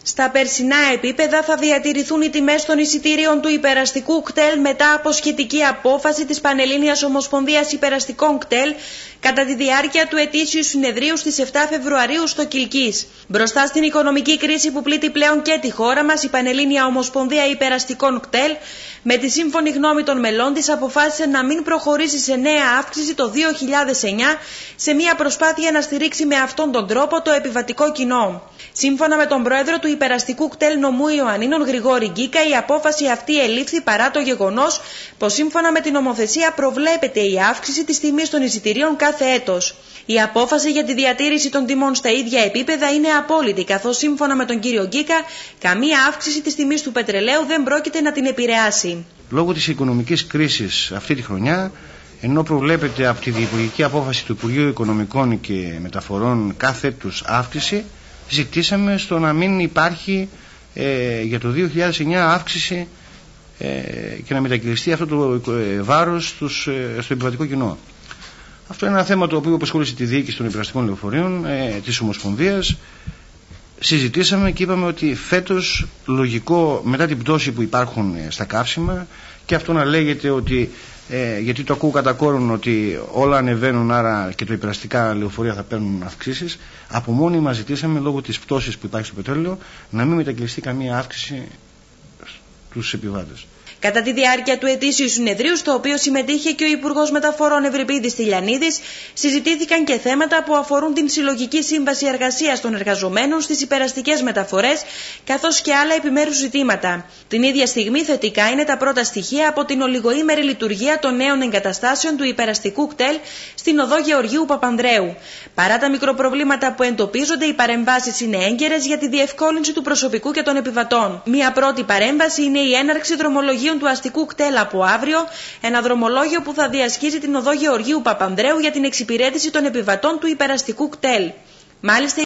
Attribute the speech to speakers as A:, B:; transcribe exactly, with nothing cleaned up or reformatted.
A: Στα περσινά επίπεδα θα διατηρηθούν οι τιμές των εισιτήριων του υπεραστικού κτέλ μετά από σχετική απόφαση της Πανελλήνιας Ομοσπονδίας Υπεραστικών Κτέλ κατά τη διάρκεια του ετήσιου συνεδρίου στις επτά Φεβρουαρίου στο Κιλκής. Μπροστά στην οικονομική κρίση που πλήττει πλέον και τη χώρα μας, η Πανελλήνια Ομοσπονδία Υπεραστικών Κτέλ, με τη σύμφωνη γνώμη των μελών της, αποφάσισε να μην προχωρήσει σε νέα αύξηση το δύο χιλιάδες εννιά σε μια προσπάθεια να στηρίξει με αυτόν τον τρόπο το επιβατικό κοινό. Σύμφωνα με τον πρόεδρο του Υπεραστικού Κτέλ Νομού Ιωαννίνων, Γρηγόρη Γκίκα, η απόφαση αυτή ελήφθη παρά το γεγονός πως σύμφωνα με την νομοθεσία προβλέπεται η αύξηση της τιμής των εισιτηρίων κάθε έτος. Η απόφαση για τη διατήρηση των τιμών στα ίδια επίπεδα είναι απόλυτη, καθώς σύμφωνα με τον κύριο Γκίκα, καμία αύξηση της τιμής του πετρελαίου δεν πρόκειται να την επηρεάσει.
B: Λόγω της οικονομικής κρίσης αυτή τη χρονιά, ενώ προβλέπεται από τη διυπουργική απόφαση του Υπουργείου Οικονομικών και Μεταφορών κάθε έτους αύξηση, ζητήσαμε στο να μην υπάρχει ε, για το δύο χιλιάδες εννιά αύξηση ε, και να μετακυλιστεί αυτό το ε, βάρος στους, ε, στο επιβατικό κοινό. Αυτό είναι ένα θέμα το οποίο απασχόλησε τη διοίκηση των υπεραστικών λεωφορείων ε, της Ομοσπονδίας. Συζητήσαμε και είπαμε ότι φέτος λογικό, μετά την πτώση που υπάρχουν ε, στα καύσιμα, και αυτό να λέγεται ότι Ε, γιατί το ακούω κατά κόρον ότι όλα ανεβαίνουν, άρα και τα υπεραστικά λεωφορεία θα παίρνουν αυξήσεις. Από μόνοι μας ζητήσαμε, λόγω της πτώσης που υπάρχει στο πετρέλαιο, να μην μετακυλιστεί καμία αύξηση στους επιβάτες.
A: Κατά τη διάρκεια του ετήσιου συνεδρίου, στο οποίο συμμετείχε και ο Υπουργός Μεταφορών Ευρυπίδης Τηλιανίδης, συζητήθηκαν και θέματα που αφορούν την συλλογική σύμβαση εργασίας των εργαζομένων στις υπεραστικές μεταφορές, καθώς και άλλα επιμέρους ζητήματα. Την ίδια στιγμή, θετικά είναι τα πρώτα στοιχεία από την ολιγοήμερη λειτουργία των νέων εγκαταστάσεων του υπεραστικού κτέλ στην οδό Γεωργίου Παπανδρέου. Παρά τα μικροπροβλήματα που εντοπίζονται, οι παρεμβάσεις είναι έγκαιρες για τη διευκόλυνση του προσωπικού και των επιβατών. Μία πρώτη παρέμβαση είναι η έναρξη δρομολογίων του αστικού κτέλ από αύριο, ένα δρομολόγιο που θα διασχίζει την οδό Γεωργίου Παπανδρέου για την εξυπηρέτηση των επιβατών του υπεραστικού κτέλ. Μάλιστα,